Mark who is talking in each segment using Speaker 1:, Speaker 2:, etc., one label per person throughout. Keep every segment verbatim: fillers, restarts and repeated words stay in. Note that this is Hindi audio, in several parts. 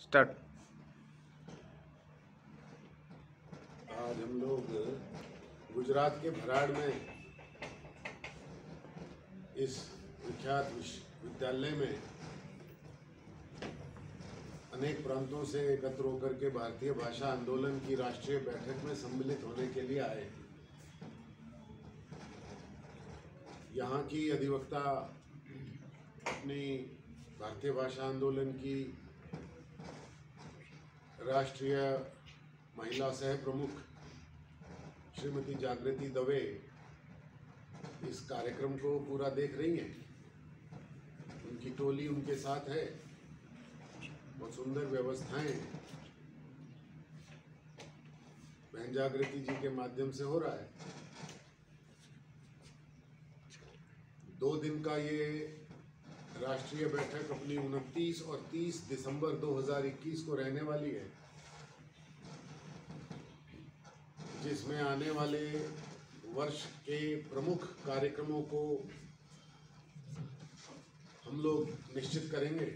Speaker 1: स्टार्ट।
Speaker 2: आज हम लोग गुजरात के भराड़ में इस विख्यात विश्वविद्यालय में अनेक प्रांतों से एकत्र होकर के भारतीय भाषा आंदोलन की राष्ट्रीय बैठक में सम्मिलित होने के लिए आए। यहाँ की अधिवक्ता अपनी भारतीय भाषा आंदोलन की राष्ट्रीय महिला सह प्रमुख श्रीमती जागृति दवे इस कार्यक्रम को पूरा देख रही हैं। उनकी टोली उनके साथ है। बहुत सुंदर व्यवस्थाएं बहन जागृति जी के माध्यम से हो रहा है। दो दिन का ये राष्ट्रीय बैठक अपनी उनतीस और तीस दिसंबर दो हज़ार इक्कीस को रहने वाली है, जिसमें आने वाले वर्ष के प्रमुख कार्यक्रमों को हम लोग निश्चित करेंगे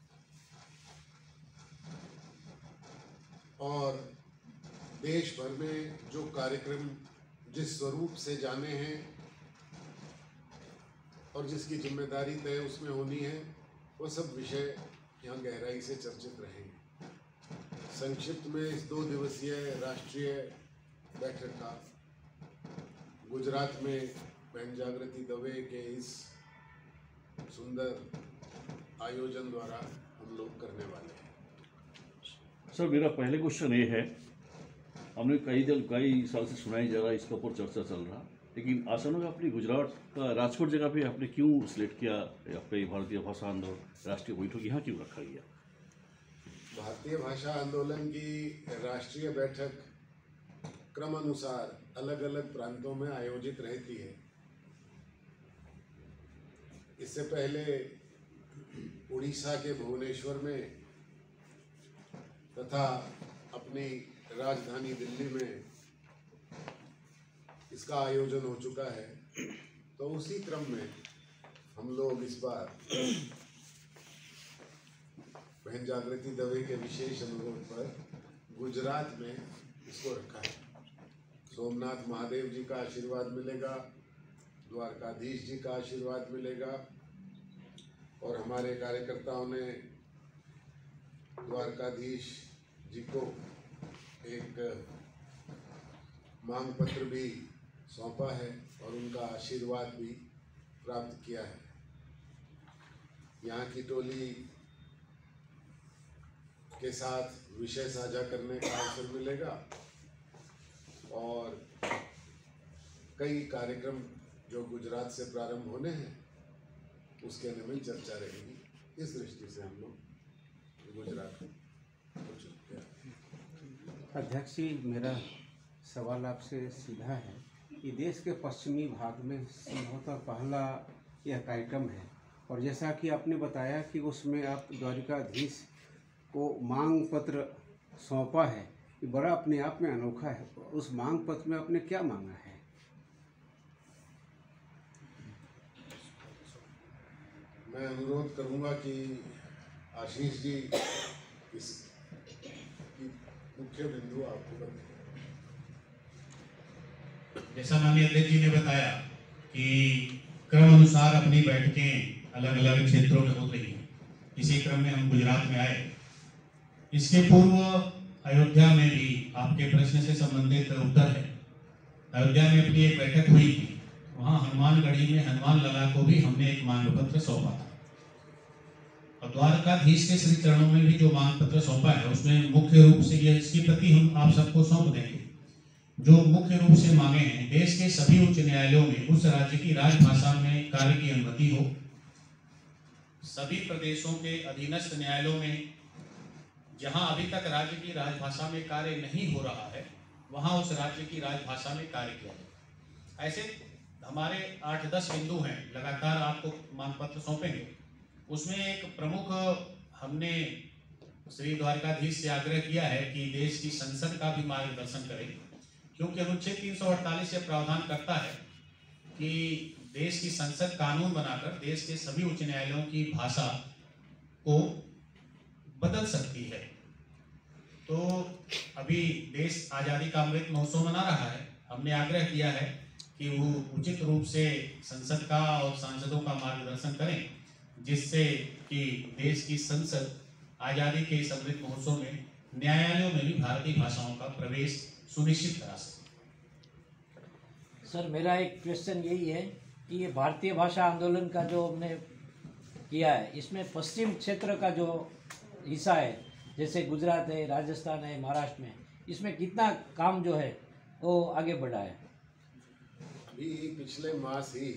Speaker 2: और देश भर में जो कार्यक्रम जिस स्वरूप से जाने हैं और जिसकी जिम्मेदारी तय उसमें होनी है, वो सब विषय यहाँ गहराई से चर्चित रहेंगे। संक्षिप्त में इस दो दिवसीय राष्ट्रीय बैठक का गुजरात में बहन जागृति दवे के इस सुंदर आयोजन द्वारा हम लोग करने वाले हैं।
Speaker 3: सर, मेरा पहले क्वेश्चन ये है, हमने कई दिन कई साल से सुनाई जा रहा है, इसके ऊपर चर्चा चल रहा, लेकिन अचानक अपनी गुजरात का राजकोट जगह पे आपने क्यों सिलेक्ट किया आपके भारतीय भाषा आंदोलन राष्ट्रीय बैठक यहाँ क्यों रखा गया?
Speaker 2: भारतीय भाषा आंदोलन की राष्ट्रीय बैठक क्रम अनुसार अलग अलग प्रांतों में आयोजित रहती है। इससे पहले उड़ीसा के भुवनेश्वर में तथा अपनी राजधानी दिल्ली में इसका आयोजन हो चुका है। तो उसी क्रम में हम लोग इस बार बहन जागृति दवे के विशेष अनुरोध पर गुजरात में इसको रखा है। सोमनाथ महादेव जी का आशीर्वाद मिलेगा, द्वारकाधीश जी का आशीर्वाद मिलेगा और हमारे कार्यकर्ताओं ने द्वारकाधीश जी को एक मांग पत्र भी सौंपा है और उनका आशीर्वाद भी प्राप्त किया है। यहाँ की टोली के साथ विषय साझा करने का अवसर मिलेगा और कई कार्यक्रम जो गुजरात से प्रारंभ होने हैं उसके में चर्चा रहेगी। इस दृष्टि से हम लोग गुजरात को चुनते हैं।
Speaker 4: अध्यक्ष जी, मेरा सवाल आपसे सीधा है कि देश के पश्चिमी भाग में संभवतः पहला यह कार्यक्रम है और जैसा कि आपने बताया कि उसमें आप द्वारकाधीश को मांग पत्र सौंपा है, ये बड़ा अपने आप में अनोखा है। उस मांग पत्र में आपने क्या मांगा है?
Speaker 2: मैं अनुरोध करूंगा कि आशीष जी इस मुख्य बिंदु आपको बताएं।
Speaker 5: जैसा माननीय अध्यक्ष जी ने बताया कि क्रम अनुसार अपनी बैठकें अलग अलग क्षेत्रों में हो रही हैं, इसी क्रम में हम गुजरात में आए। इसके पूर्व अयोध्या में भी आपके प्रश्न से संबंधित उत्तर है। अयोध्या में अपनी एक बैठक हुई थी, वहाँ हनुमानगढ़ी में हनुमान लला को भी हमने एक मांग पत्र सौंपा था और द्वारकाधीश के श्री चरणों में भी जो मांग पत्र सौंपा है उसमें मुख्य रूप से ये इसकी प्रति हम आप सबको सौंप देंगे। जो मुख्य रूप से मांगे हैं, देश के सभी उच्च न्यायालयों में उस राज्य की राजभाषा में कार्य की अनुमति हो, सभी प्रदेशों के अधीनस्थ न्यायालयों में जहां अभी तक राज्य की राजभाषा में कार्य नहीं हो रहा है वहां उस राज्य की राजभाषा में कार्य किया जाए। ऐसे हमारे आठ दस बिंदु हैं, लगातार आपको मांग पत्र सौंपेंगे। उसमें एक प्रमुख हमने श्री द्वारकाधीश से आग्रह किया है कि देश की संसद का भी मार्गदर्शन करें, क्योंकि अनुच्छेद तीन सौ अड़तालीस से प्रावधान करता है कि देश की संसद कानून बनाकर देश के सभी उच्च न्यायालयों की भाषा को बदल सकती है। तो अभी देश आज़ादी का अमृत महोत्सव मना रहा है। हमने आग्रह किया है कि वो उचित रूप से संसद का और सांसदों का मार्गदर्शन करें, जिससे कि देश की संसद आज़ादी के इस अमृत महोत्सव में न्यायालयों में भी भारतीय भाषाओं का प्रवेश सुनिश्चित करा सके।
Speaker 1: सर, मेरा एक क्वेश्चन यही है कि ये भारतीय भाषा आंदोलन का जो हमने किया है, इसमें पश्चिम क्षेत्र का जो हिस्सा है, जैसे गुजरात है, राजस्थान है, महाराष्ट्र में, इसमें कितना काम जो है वो आगे बढ़ा है?
Speaker 2: अभी पिछले मास ही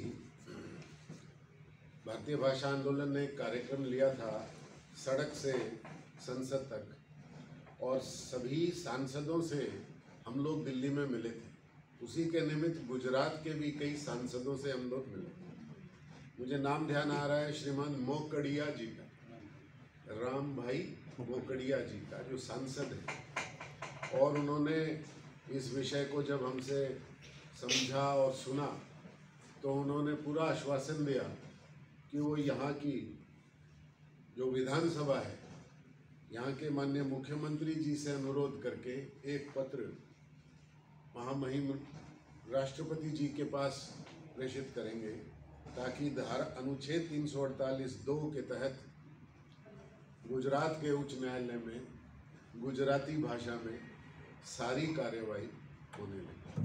Speaker 2: भारतीय भाषा आंदोलन ने एक कार्यक्रम लिया था सड़क से संसद तक, और सभी सांसदों से हम लोग दिल्ली में मिले थे। उसी के निमित्त गुजरात के भी कई सांसदों से हम लोग मिले। मुझे नाम ध्यान आ रहा है श्रीमान मोकड़िया जी का, राम भाई मोकड़िया जी का, जो सांसद है। और उन्होंने इस विषय को जब हमसे समझा और सुना तो उन्होंने पूरा आश्वासन दिया कि वो यहाँ की जो विधानसभा है, यहाँ के माननीय मुख्यमंत्री जी से अनुरोध करके एक पत्र महामहिम राष्ट्रपति जी के पास प्रेषित करेंगे, ताकि धारा अनुच्छेद तीन सौ अड़तालीस दो के तहत गुजरात के उच्च न्यायालय में गुजराती भाषा में सारी कार्यवाही होने लगी।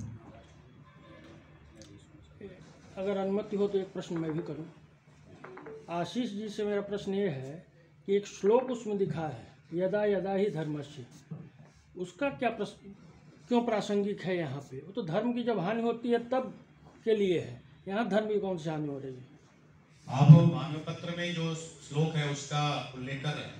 Speaker 6: अगर अनुमति हो तो एक प्रश्न मैं भी करूं। आशीष जी से मेरा प्रश्न ये है कि एक श्लोक उसमें दिखा है, यदा यदा ही धर्मस्य, उसका क्या प्रश्न, क्यों प्रासंगिक है यहाँ पे? वो तो धर्म की जब हानि होती है तब के लिए है, यहाँ धर्म की कौन सी हानि हो रही है?
Speaker 5: आप मानव पत्र में जो श्लोक है उसका उल्लेख कर रहे हैं।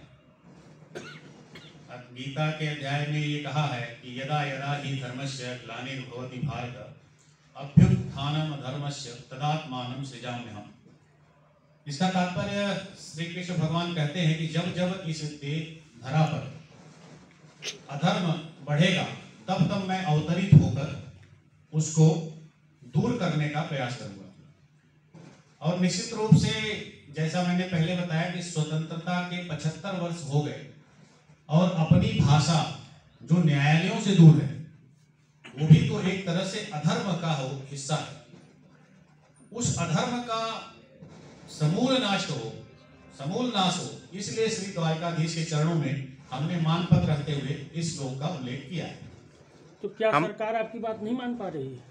Speaker 5: गीता के अध्याय में ये कहा है कि यदा यदा ही धर्मस्य ग्लानिर्भवति भारत अभ्युत्थानम धर्मस्य तदात्मानं सृजाम्यहम्। इसका तात्पर्य श्री कृष्ण भगवान कहते हैं कि जब जब इस धरा पर अधर्म बढ़ेगा तब तब मैं अवतरित होकर उसको दूर करने का प्रयास करूंगा। और निश्चित रूप से जैसा मैंने पहले बताया कि स्वतंत्रता के पचहत्तर वर्ष हो गए और अपनी भाषा जो न्यायालयों से दूर है वो भी तो एक तरह से अधर्म का हो हिस्सा है। उस अधर्म का समूल नाश हो, समूल नाश हो, इसलिए श्री द्वारकाधीश के चरणों में हमने मानपत्र रखते हुए इस श्लोक का उल्लेख किया है।
Speaker 6: तो क्या हम... सरकार आपकी बात नहीं मान पा रही है?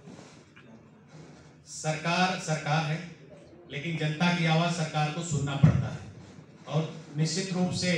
Speaker 5: सरकार सरकार है, लेकिन जनता की आवाज सरकार को सुनना पड़ता है और निश्चित रूप से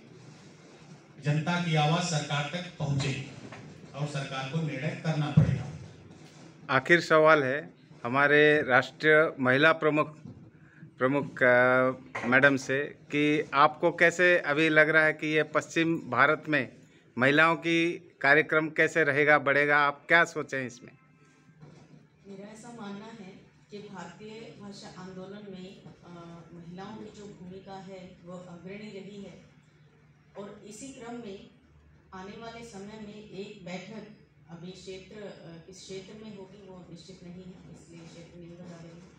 Speaker 5: जनता की आवाज सरकार तक पहुंचेगी और सरकार को निर्णय करना पड़ेगा।
Speaker 7: आखिर सवाल है हमारे राष्ट्रीय महिला प्रमुख प्रमुख मैडम से कि आपको कैसे अभी लग रहा है कि ये पश्चिम भारत में महिलाओं की कार्यक्रम कैसे रहेगा, बढ़ेगा? आप क्या सोचें इसमें?
Speaker 8: मेरा ऐसा मानना है कि भारतीय भाषा आंदोलन में आ, महिलाओं की जो भूमिका है वो अग्रणी रही है और इसी क्रम में आने वाले समय में एक बैठक अभी क्षेत्र किस क्षेत्र में होगी वो निश्चित नहीं है, इसलिए क्षेत्र नहीं बता रही है।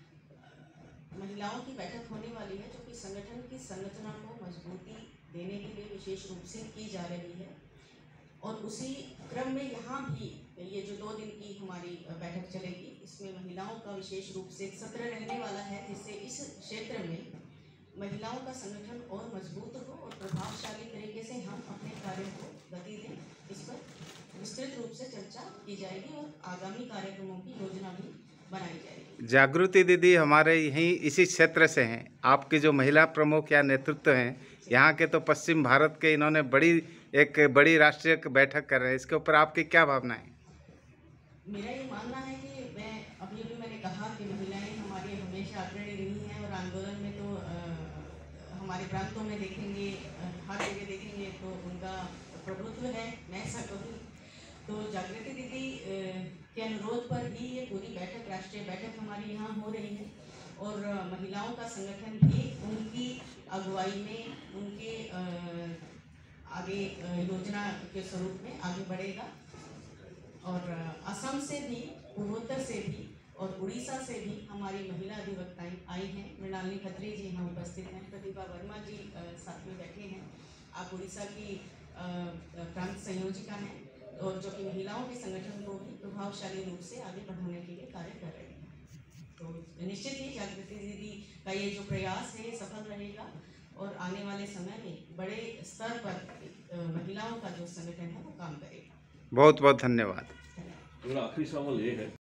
Speaker 8: महिलाओं की बैठक होने वाली है जो कि संगठन की संरचना को मजबूती देने के लिए विशेष रूप से की जा रही है और उसी क्रम में यहाँ भी ये जो दो दिन की हमारी बैठक चलेगी इसमें महिलाओं का विशेष रूप से एक सत्र रहने वाला है, जिससे इस क्षेत्र में महिलाओं का संगठन और मजबूत हो और प्रभावशाली तरीके से हम अपने कार्य को गति दें। इस पर विस्तृत रूप से चर्चा की जाएगी और आगामी कार्यक्रमों की योजना भी बनाई जाएगी।
Speaker 7: जागृति दीदी हमारे यहीं इसी क्षेत्र से हैं। आपकी जो महिला प्रमुख या नेतृत्व हैं यहाँ के, तो पश्चिम भारत के, इन्होंने बड़ी एक बड़ी राष्ट्रीय बैठक कर रहे हैं, इसके ऊपर आपकी क्या भावना है?
Speaker 8: मेरा ये मानना है कि मैं अभी अभी मैंने कहा कि महिलाएं हमारी हमेशा अग्रणी रही हैं और आंदोलन में तो आ, हमारे प्रांतों में देखेंगे, हर जगह देखेंगे तो उनका प्रभुत्व है। मैं ऐसा कहूँ तो जागृति दीदी के अनुरोध पर ही ये पूरी बैठक, राष्ट्रीय बैठक हमारी यहाँ हो रही है और महिलाओं का संगठन भी उनकी अगुवाई में, उनके आगे योजना के स्वरूप में आगे बढ़ेगा। और असम से भी, पूर्वोत्तर से भी और उड़ीसा से भी हमारी महिला अधिवक्ताएं आई हैं। मृणालिनी खत्री जी यहाँ उपस्थित हैं, प्रतिभा वर्मा जी साथ में बैठे हैं। आप उड़ीसा की अ, प्रांत संयोजिका हैं और जो कि महिलाओं के संगठन को भी प्रभावशाली रूप से आगे बढ़ाने के लिए कार्य कर रहे हैं। तो निश्चित ही जागृति दीदी का ये जो प्रयास है ये सफल रहेगा और आने वाले समय में बड़े स्तर पर अ, महिलाओं का जो संगठन है वो काम करेगा।
Speaker 7: बहुत बहुत धन्यवाद।
Speaker 3: मेरा आखिरी सवाल ये है